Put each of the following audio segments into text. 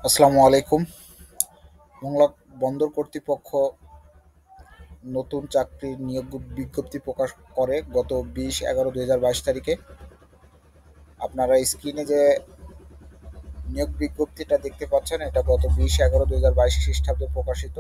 আসসালামু আলাইকুম। মংলা বন্দর কর্তৃপক্ষ নতুন চাকরির নিয়োগ বিজ্ঞপ্তি প্রকাশ করে গত 20/11/2022 তারিখে। আপনারা স্ক্রিনে যে নিয়োগ বিজ্ঞপ্তিটা দেখতে পাচ্ছেন, এটা গত 20/11/2022 খ্রিস্টাব্দে প্রকাশিত,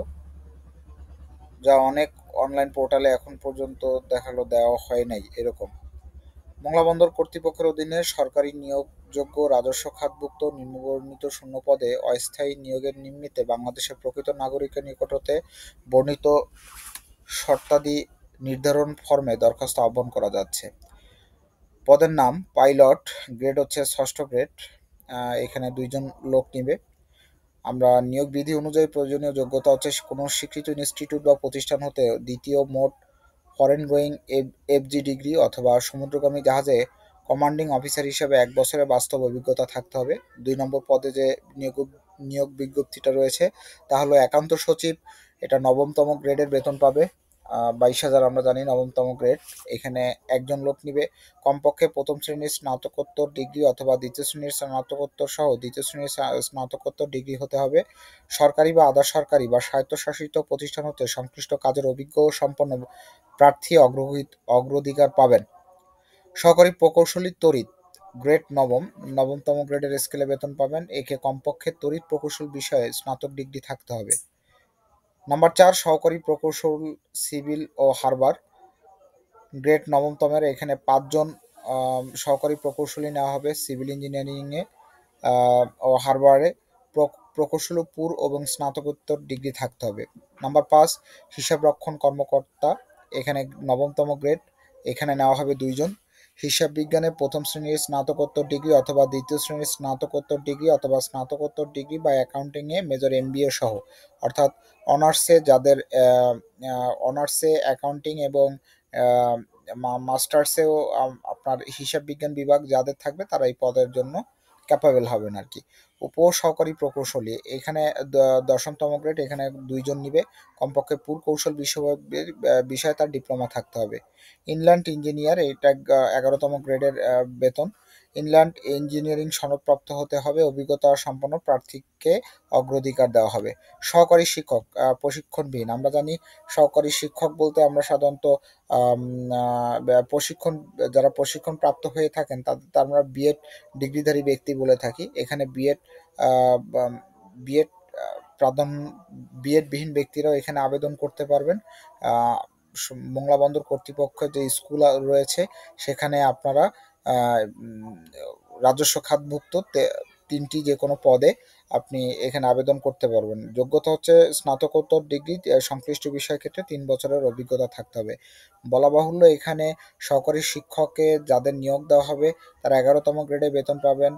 যা অনেক অনলাইন পোর্টালে এখন পর্যন্ত দেখালো দেওয়া হয় নাই এরকম। মংলা বন্দর কর্তৃপক্ষের অধীনে সরকারি নিয়োগযোগ্য রাজস্ব খাতভুক্ত নিম্নবর্ণিত শূন্য পদে অস্থায়ী নিয়োগের নিমিত্তে বাংলাদেশের প্রকৃত নাগরিকের নিকট হতে বর্ণিত শর্তাদি নির্ধারণ ফর্মে দরখাস্ত আহ্বান করা যাচ্ছে। পদের নাম পাইলট, গ্রেড হচ্ছে ষষ্ঠ গ্রেড। এখানে 2 জন লোক নিবে। আমরা নিয়োগ বিধি অনুযায়ী প্রয়োজনীয় যোগ্যতা হচ্ছে কোনো স্বীকৃত ইনস্টিটিউট বা প্রতিষ্ঠান হতে দ্বিতীয় মোট ফরেন গোয়িং এফজি ডিগ্রি অথবা সমুদ্রগামী জাহাজে কমান্ডিং অফিসার হিসেবে 1 বছরের বাস্তব অভিজ্ঞতা থাকতে হবে। 2 নম্বর পদে যে নিয়োগ নিয়োগ বিজ্ঞপ্তিটা রয়েছে তা হলো একান্ত সচিব। এটা নবমতম গ্রেডের বেতন পাবে। 22,000 আমরা জানি নবমতম গ্রেড। এখানে 1 জন লোক নিবে। কমপক্ষে প্রথম শ্রেণীর স্নাতকোত্তর ডিগ্রি অথবা দ্বিতীয় শ্রেণীর স্নাতকোত্তর সহ দ্বিতীয় শ্রেণীর স্নাতকোত্তর ডিগ্রি হতে হবে। সরকারি বা আধা সরকারি বা স্বায়ত্তশাসিত প্রতিষ্ঠান হতে সংশ্লিষ্ট কাজের অভিজ্ঞ সম্পন্ন প্রার্থী অগ্রাধিকার পাবেন। সহকারী প্রকৌশলী তড়িৎ, গ্রেড নবম, নবমতম গ্রেডের স্কেলে বেতন পাবেন। একে কমপক্ষে তড়িৎ প্রকৌশল বিষয়ে স্নাতক ডিগ্রি থাকতে হবে। নাম্বার 4, সহকারী প্রকৌশল সিভিল ও হারবার, গ্রেড নবমতমের। এখানে 5 জন সহকারী প্রকৌশলী নেওয়া হবে সিভিল ইঞ্জিনিয়ারিংয়ে ও হারবারে। প্রকৌশল পুর এবং স্নাতকোত্তর ডিগ্রি থাকতে হবে। নাম্বার 5, হিসাবরক্ষণ কর্মকর্তা, এখানে নবমতম গ্রেড। এখানে নেওয়া হবে 2 জন। হিসাব বিজ্ঞানে প্রথম শ্রেণীর স্নাতকোত্তর ডিগ্রি অথবা দ্বিতীয় শ্রেণীর স্নাতকোত্তর ডিগ্রি অথবা স্নাতকোত্তর ডিগ্রি বা অ্যাকাউন্টিংয়ে মেজর এমবিএ সহ, অর্থাৎ অনার্সে অ্যাকাউন্টিং এবং মাস্টার্সেও আপনার হিসাব বিজ্ঞান বিভাগ যাদের থাকবে তারা এই পদের জন্য ক্যাপাবেল হবেন আর কি। উপসহকারী প্রকৌশলী, এখানে 10তম গ্রেড। এখানে 2 জন নিবে। কমপক্ষে পুরকৌশল বিষয়ে তার ডিপ্লোমা থাকতে হবে। ইনল্যান্ড ইঞ্জিনিয়ার, এটা 11তম গ্রেডের বেতন। ইনল্যান্ড ইঞ্জিনিয়ারিং সনদপ্রাপ্ত হতে হবে। অভিজ্ঞতা সম্পন্ন প্রার্থীকে অগ্রাধিকার দেওয়া হবে। সহকারী শিক্ষক প্রশিক্ষণবিহীন, আমরা জানি সহকারী শিক্ষক বলতে আমরা সাধারণত আম, প্রশিক্ষণ যারা প্রশিক্ষণ প্রাপ্ত হয়ে থাকেন তাদের আমরা বিএড ডিগ্রিধারী ব্যক্তি বলে থাকি। এখানে বিএড প্রাধান্য, বিএড বিহীন ব্যক্তিরাও এখানে আবেদন করতে পারবেন। মংলা বন্দর কর্তৃপক্ষের যে স্কুল রয়েছে সেখানে আপনারা রাজস্ব খাতভুক্ত 3টি যে কোনো পদে আপনি এখানে আবেদন করতে পারবেন। যোগ্যতা হচ্ছে স্নাতকোত্তর ডিগ্রি, সংশ্লিষ্ট বিষয় ক্ষেত্রে 3 বছরের অভিজ্ঞতা থাকতে হবে। বলা বাহুল্য, এখানে সহকারী শিক্ষকে যাদের নিয়োগ দেওয়া হবে তারা 11তম গ্রেডে বেতন পাবেন।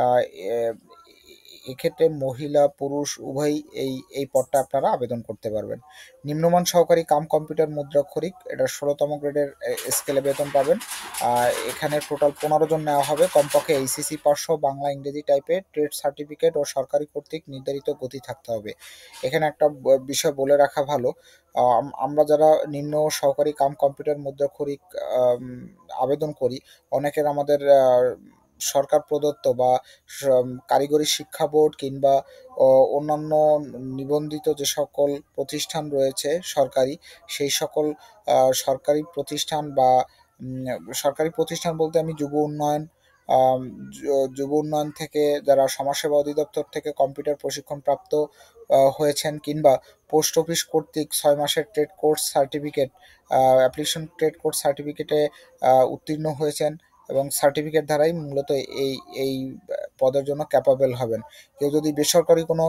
এক্ষেত্রে মহিলা পুরুষ উভয়ই এই পদটা আপনারা আবেদন করতে পারবেন। নিম্নমান সহকারী কাম কম্পিউটার মুদ্রাক্ষরিক, এটা 16তম গ্রেডের স্কেলে বেতন পাবেন। এখানে টোটাল 15 জন নেওয়া হবে। কমপক্ষে এইচএসসি পাস সহ বাংলা ইংরেজি টাইপে ট্রেড সার্টিফিকেট ও সরকারি কর্তৃক নির্ধারিত গতি থাকতে হবে। এখানে একটা বিষয় বলে রাখা ভালো, আমরা যারা নিম্ন সহকারী কাম কম্পিউটার মুদ্রাক্ষরিক আবেদন করি, অনেকের আমাদের সরকার প্রদত্ত বা কারিগরি শিক্ষা বোর্ড কিংবা অন্যান্য নিবন্ধিত যে সকল প্রতিষ্ঠান রয়েছে সরকারি, সেই সকল সরকারি প্রতিষ্ঠান বা সরকারি প্রতিষ্ঠান বলতে আমি আম, যুব উন্নয়ন থেকে যারা সমাজসেবা অধিদপ্তর থেকে কম্পিউটার প্রশিক্ষণপ্রাপ্ত হয়েছেন, কিংবা পোস্ট অফিস কর্তৃক 6 মাসের trade course certificate, application trade course সার্টিফিকেটে উত্তীর্ণ হয়েছেন এবং সার্টিফিকেট দ্বারাই মূলত এই এই পদের জন্য ক্যাপাবেল হবেন। কেউ যদি বেসরকারি কোনো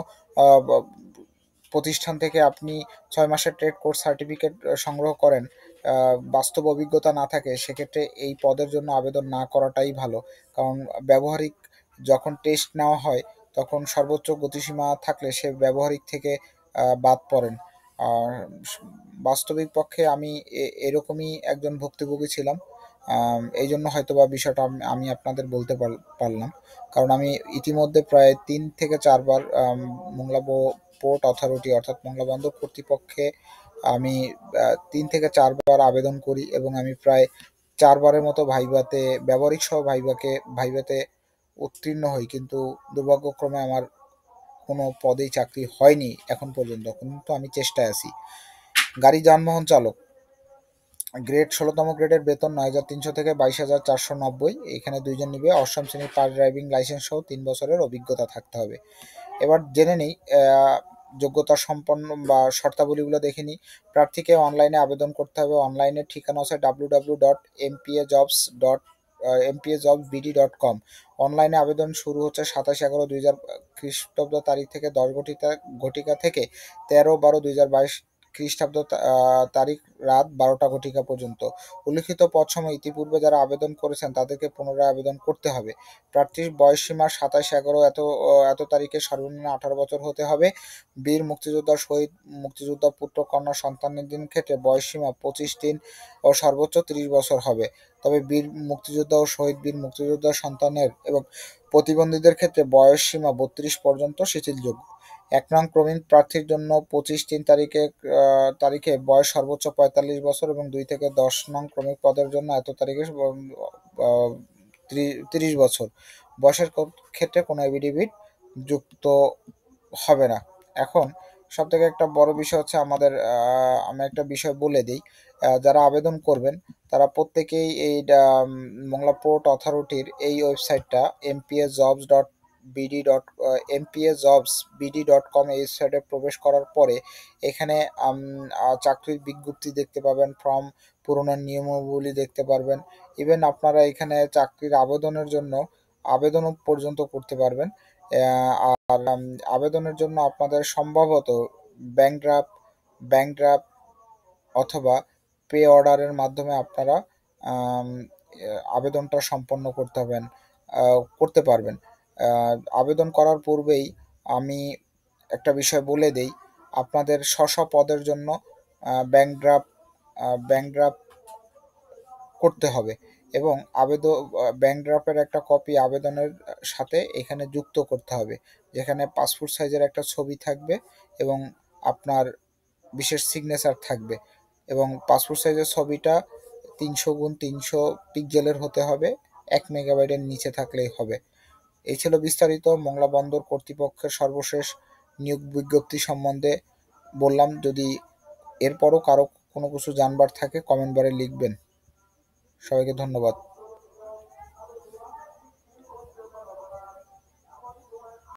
প্রতিষ্ঠান থেকে আপনি 6 মাসের ট্রেড কোর্স সার্টিফিকেট সংগ্রহ করেন, বাস্তব অভিজ্ঞতা না থাকে, সেক্ষেত্রে এই পদের জন্য আবেদন না করাটাই ভালো। কারণ ব্যবহারিক যখন টেস্ট নেওয়া হয় তখন সর্বোচ্চ গতিসীমা থাকলে সে ব্যবহারিক থেকে বাদ পড়েন। আর বাস্তবিক পক্ষে আমি এরকমই একজন ভুক্তভোগী ছিলাম। এই জন্য হয়তোবা বিষয়টা আমি আপনাদের বলতে পারলাম। কারণ আমি ইতিমধ্যে প্রায় 3 থেকে 4 বার পোর্ট অথরিটি অর্থাৎ মংলা বন্দর কর্তৃপক্ষে আমি 3 থেকে 4 বার আবেদন করি এবং আমি প্রায় 4 বারের মতো ভাইভাতে, ব্যবহারিক সহ ভাইভাতে উত্তীর্ণ হই। কিন্তু দুর্ভাগ্যক্রমে আমার কোনো পদেই চাকরি হয়নি এখন পর্যন্ত, কিন্তু আমি চেষ্টায় আছি। গাড়ি যানবাহন চালক, গ্রেড ১৬তম গ্রেডের বেতন ৯,৩০০ থেকে ২২,৪৯০। এখানে ২ জন নিবে। অষ্টম শ্রেণীর পাস ড্রাইভিং লাইসেন্স সহ ৩ বছরের অভিজ্ঞতা থাকতে হবে। এবার জেনে নিই যোগ্যতা সম্পন্ন বা শর্তাবলীগুলো দেখে নিই। প্রার্থীকে অনলাইনে আবেদন করতে হবে। অনলাইনের ঠিকানা হচ্ছে www.mpajobs.bd.com। অনলাইনে আবেদন শুরু হচ্ছে ২৭/১১/২০০০ খ্রিস্টাব্দ তারিখ থেকে ১০ ঘটিকা থেকে ১৩/১২/২০২২ খ্রিস্টাব্দ তারিখ রাত ১২টা ঘটিকা পর্যন্ত। উল্লিখিত পদসমূহ ইতিপূর্বে যারা আবেদন করেছেন তাদেরকে পুনরায় আবেদন করতে হবে। প্রার্থীর বয়সসীমা ২৭/১১ এত তারিখে সর্বনিম্ন ১৮ বছর হতে হবে। বীর মুক্তিযোদ্ধা, শহীদ মুক্তিযোদ্ধা পুত্র কন্যা সন্তানাদি ক্ষেত্রে বয়সসীমা ২৫ দিন ও সর্বোচ্চ ৩০ বছর হবে। তবে বীর মুক্তিযোদ্ধা ও শহীদ বীর মুক্তিযোদ্ধা সন্তানের এবং প্রতিবন্ধীদের ক্ষেত্রে বয়সসীমা ৩২ পর্যন্ত শিথিলযোগ্য। ১ নং ক্রমিক প্রার্থীর জন্য ২৫/৩ তারিখে বয়স সর্বোচ্চ ৪৫ বছর এবং ২ থেকে ১০ নং ক্রমিক পদের জন্য এত তারিখে ৩০ বছর। বয়সের ক্ষেত্রে কোনো এফিডেভিট যুক্ত হবে না। এখন সবথেকে একটা বড় বিষয় হচ্ছে আমি একটা বিষয় বলে দিই। যারা আবেদন করবেন তারা প্রত্যেকেই এই মংলা পোর্ট অথরিটির এই ওয়েবসাইটটা mpajobs.bd.com এই ওয়েবসাইটে প্রবেশ করার পরে এখানে চাকরির বিজ্ঞপ্তি দেখতে পাবেন, ফর্ম পূরণের নিয়মাবলী দেখতে পারবেন। ইভেন আপনারা এখানে চাকরির আবেদনের জন্য আবেদনও পর্যন্ত করতে পারবেন। আর আবেদনের জন্য আপনাদের সম্ভবত ব্যাংক ড্রাফট ব্যাংক ড্রাফট অথবা পে অর্ডারের মাধ্যমে আপনারা আবেদনটা সম্পন্ন করতে পারবেন। আবেদন করার পূর্বেই আমি একটা বিষয় বলে দেই, আপনাদের স্ব পদের জন্য ব্যাংক ড্রাফট করতে হবে এবং ব্যাংক ড্রাফটের একটা কপি আবেদনের সাথে এখানে যুক্ত করতে হবে, যেখানে পাসপোর্ট সাইজের একটা ছবি থাকবে এবং আপনার বিশেষ সিগনেচার থাকবে এবং পাসপোর্ট সাইজের ছবিটা ৩০০x৩০০ পিক্সেলের হতে হবে, ১ মেগাবাইটের নিচে থাকলেই হবে। এই ছিল বিস্তারিত মংলা বন্দর কর্তৃপক্ষের সর্বশেষ নিয়োগ বিজ্ঞপ্তি সম্বন্ধে বললাম। যদি এরপরও কারো কোনো কিছু জানবার থাকে কমেন্ট বারে লিখবেন। সবাইকে ধন্যবাদ।